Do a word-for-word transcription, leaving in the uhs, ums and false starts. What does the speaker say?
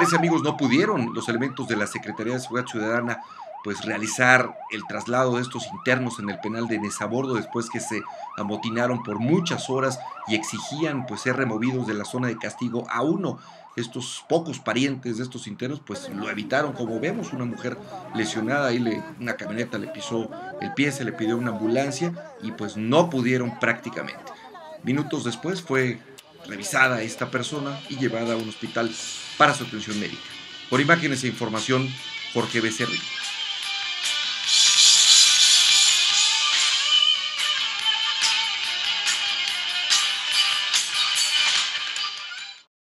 parece, amigos, no pudieron los elementos de la Secretaría de Seguridad Ciudadana pues realizar el traslado de estos internos en el penal de Nezabordo después que se amotinaron por muchas horas y exigían pues ser removidos de la zona de castigo a uno. Estos pocos parientes de estos internos pues lo evitaron, como vemos, una mujer lesionada, ahí le, una camioneta le pisó el pie, se le pidió una ambulancia y pues no pudieron prácticamente. Minutos después fue revisada esta persona y llevada a un hospital para su atención médica. Por imágenes e información, Jorge Becerril.